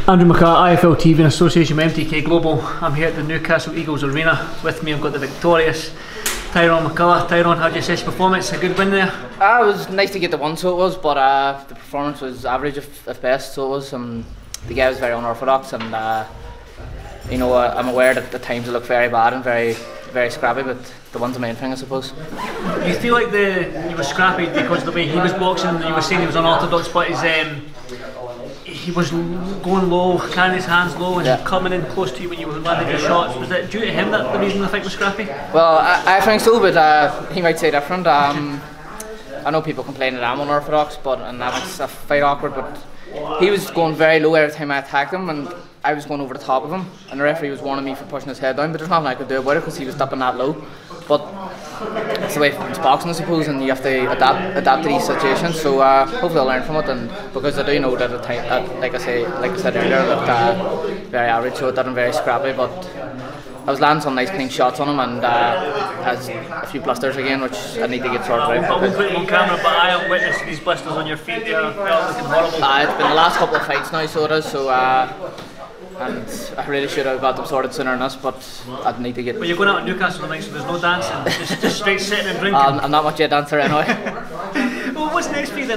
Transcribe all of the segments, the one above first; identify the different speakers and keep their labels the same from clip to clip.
Speaker 1: Andrew McCart, IFL TV in association with MTK Global. I'm here at the Newcastle Eagles Arena. With me I've got the victorious Tyrone McCullough. Tyrone, how do you assess your performance? A good win there?
Speaker 2: It was nice to get the one, so it was, but the performance was average if best, so it was. The guy was very unorthodox, and you know, I'm aware that the times look very bad and very scrappy, but the one's the main thing, I suppose.
Speaker 1: You feel like you were scrappy because of the way he was boxing, and you were saying he was unorthodox, but he was going low, carrying his hands low and coming in close to you when you were landing your shots. Was it due to him that the reason the fight was scrappy?
Speaker 2: Well, I think so, but he might say different. I know people complain that I'm unorthodox, and that makes the fight awkward, but he was going very low every time I attacked him, and I was going over the top of him, and the referee was warning me for pushing his head down, but there's nothing I could do about it because he was dipping that low. But it's the way it's boxing, I suppose, and you have to adapt to these situations. So hopefully I'll learn from it, and because I do know that at time, like I said earlier, it looked very average, so it didn't very scrappy, but I was landing some nice clean shots on him, and has a few blisters again, which I need to get sorted out.
Speaker 1: I won't put them on camera, but I have witnessed these blisters on your feet. They are looking horrible.
Speaker 2: It's been the last couple of fights now, so it is. So and I really should have got them sorted sooner than this, but I'd need to get.
Speaker 1: But you're going out to Newcastle tonight, so there's no dancing, just straight sitting and drinking.
Speaker 2: I'm not much of a dancer anyway.
Speaker 1: Well, what's next for you then?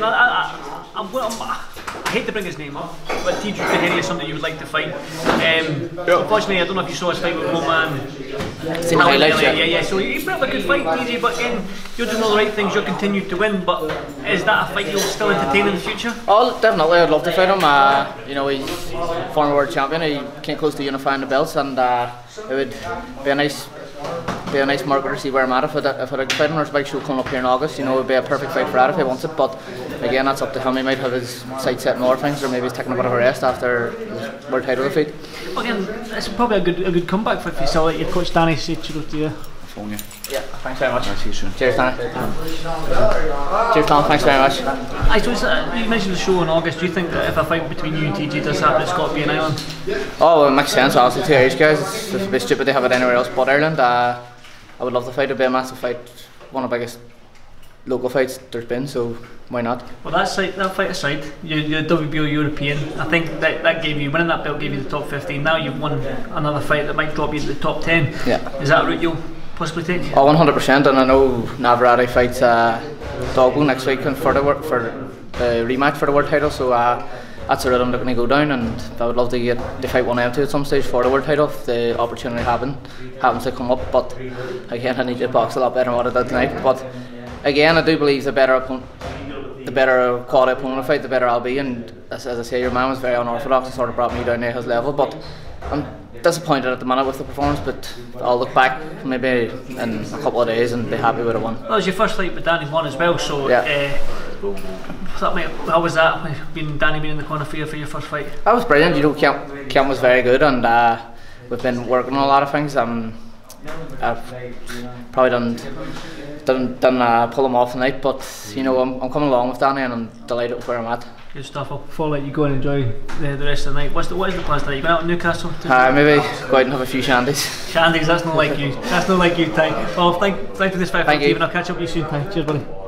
Speaker 1: I hate to bring his name up, but TJ Tahiri is something you would like to fight. Unfortunately, I don't know if you saw his fight with Roman.
Speaker 2: Seen the highlights,
Speaker 1: yeah. So he put up a good fight, TJ, but again, you're doing all the right things, you're continuing to win, but is that a fight you'll still entertain in the future?
Speaker 2: Oh, definitely, I'd love to fight him. You know, he's former world champion, he came close to unifying the belts, and it would be a nice marker to see where I'm at if I fight him. There's a big show coming up here in August, you know, it would be a perfect fight for that if he wants it, but again, that's up to him. He might have his sights set on other things, or maybe he's taking a bit of a rest after his world title defeat.
Speaker 1: Well, again, it's probably a good comeback for you. So let your coach Danny say to you.
Speaker 2: Phone you. Yeah, thanks very much. I'll see you soon. Cheers, Danny. Cheers, Tom. Thanks very much.
Speaker 1: I suppose you mentioned the show in August. Do you think that if a fight between you and TJ does happen, it's got to be in Ireland?
Speaker 2: Oh, well, it makes sense. Obviously, 2 Irish guys. It's a bit stupid to have it anywhere else but Ireland. I would love to fight. It'd be a massive fight. One of the biggest local fights there's been, so why not?
Speaker 1: Well, that fight aside, you're WBO European. I think that gave you, winning that belt gave you the top 15. Now you've won another fight that might drop you to the top 10.
Speaker 2: Yeah.
Speaker 1: Is that a route you'll possibly take?
Speaker 2: Oh, 100%, and I know Navarrete fights Dogbo next week for the rematch for the world title, so that's the route I'm looking to go down, and I would love to get the fight one M2 at some stage for the world title if the opportunity happens to come up. But again, I need to box a lot better than what I did tonight. But again, I do believe the better quality opponent I fight, the better I'll be. And as I say, your man was very unorthodox and sort of brought me down to his level. But I'm disappointed at the minute with the performance, but I'll look back maybe in a couple of days and be happy with it one.
Speaker 1: Well, it was your first fight with Danny won as well, so
Speaker 2: yeah.
Speaker 1: How was that, Danny being in the corner for you for your first fight?
Speaker 2: That was brilliant. You know, Camp was very good, and we've been working on a lot of things. I've probably didn't pull him off tonight, but you know, I'm coming along with Danny, and I'm delighted with where I'm at.
Speaker 1: Good stuff. I'll let you go and enjoy the rest of the night. What is the plans tonight? You going out to Newcastle?
Speaker 2: Maybe go out and have a few shandies.
Speaker 1: Shandies, that's not like you. That's not like you, Ty. Well, thanks for this fight,
Speaker 2: Thank you.
Speaker 1: And I'll catch up with you soon, Ty. Cheers, buddy.